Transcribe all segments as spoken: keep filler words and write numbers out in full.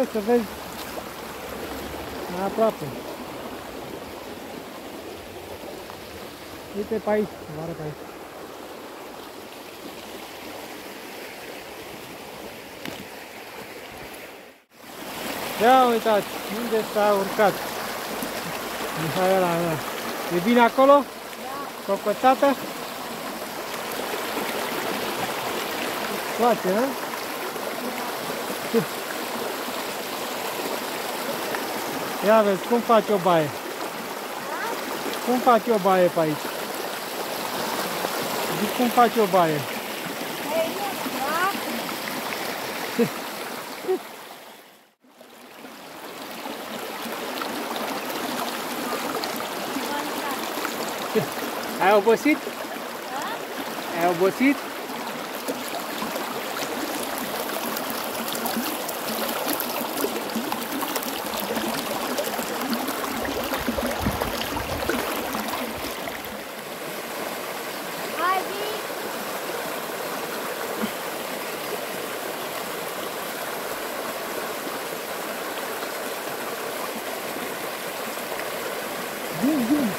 poți să vezi mai aproape. Uite pe aici, vă arăt aici. Ia uitați, unde s-a urcat Mihaela mea. E bine acolo? Da. Cocotată? Îți place, nu? Da. Ia vezi, cum faci o baie? Da? Cum faci o baie pe aici? Zic, cum faci o baie? Ei, da? Ai obosit? Da? Ai obosit? Hai, vii! Vin, vin!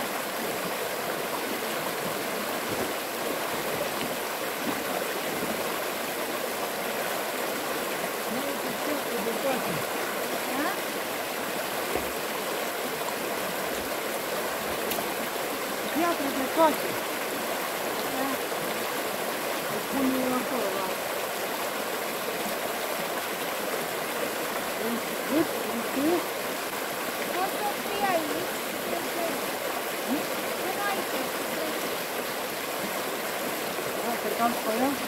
Piatră de coace! Da. Îți pun eu acolo, la... Uite, uite! Poți să fii aici? Până aici. Da, te calci pe ea?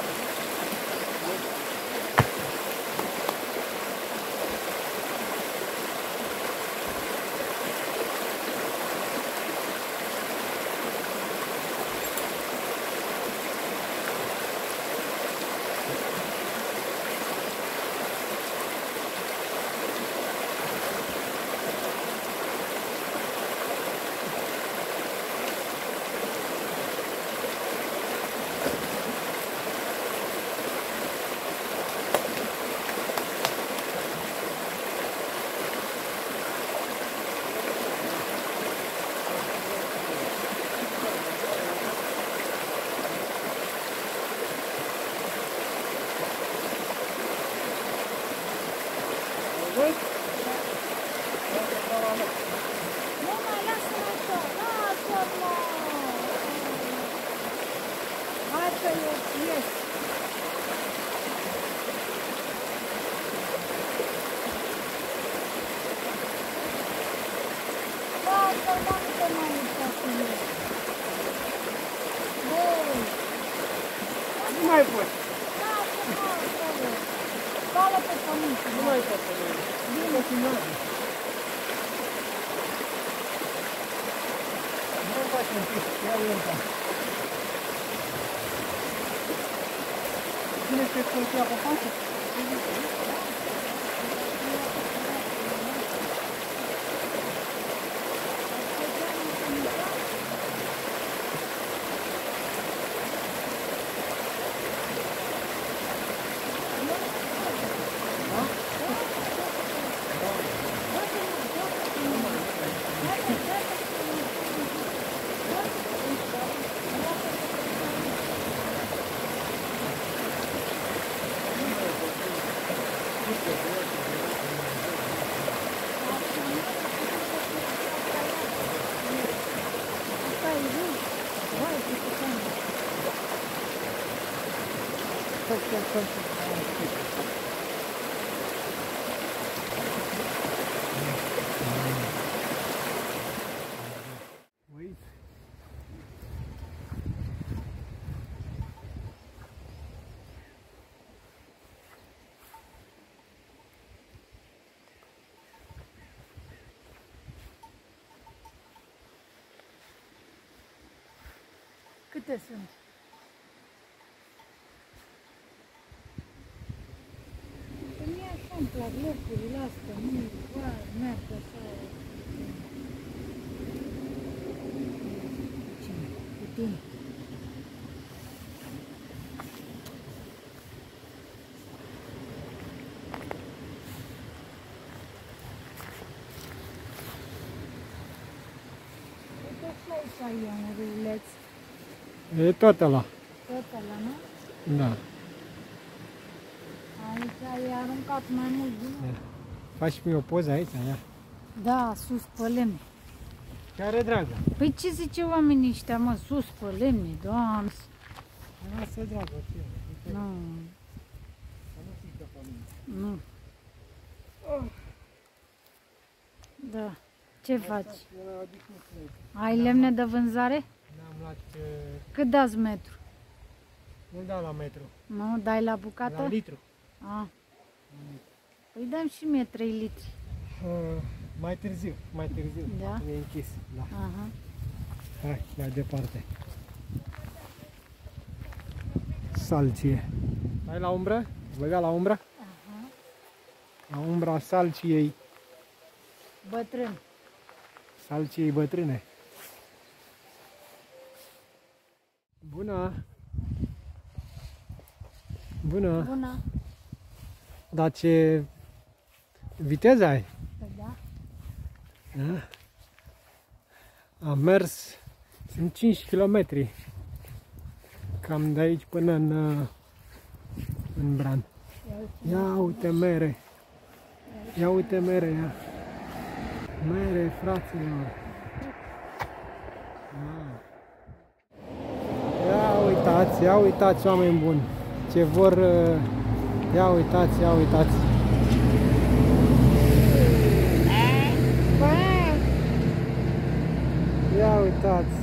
Nu mai lasă-mă așa, lasă-mă! Hai că eu ies! Lasă-mă, nu te mai uita cu el! Băi! Nu mai poți! Lasă-mă acolo! Spală pe pământ! Nu mai poți să mergi! Bine, finale! Nu faci un pic, ia lenta! Cine știe cum se ia pe față? Wait. Câte sunt? Mie așa îmi plac locurile astea, nu merg așa. Cine? Cu tine. Așa e un râuleț. E tot ăla. Tot ăla, nu? Da. Aici e aruncat mai mult din. Faci mi o poză aici, ia. Da, sus pe lemne. Care dragă? Păi ce zice oamenii ăștia, mă, sus pe lemne, doamne. Lasă dragă, fie. Nu, nu. Da. Ce faci? Ai lemne de vânzare? N-am luat... uh, Cât dați metru? Nu dau la metru, Nu, dai la bucată? la litru. A. Păi dăm și mie trei litri. Uh, mai târziu, mai târziu. Da? Acum e închis. Da. Aha. Hai, mai departe. Salcie. Hai la umbră? Băga la umbră? Aha. La umbra salciei. Bătrân. Salciei bătrâne. Bună! Bună! Bună. Dar ce viteză ai? Păi da. Da? Am mers, sunt cinci kilometri, cam de aici până în, în Bran. Ia uite mere, ia uite mere, ia. Mere, fraților. Ia uitați, ia uitați, oameni buni, ce vor, ia uitați, ia uitați. Ia uitați.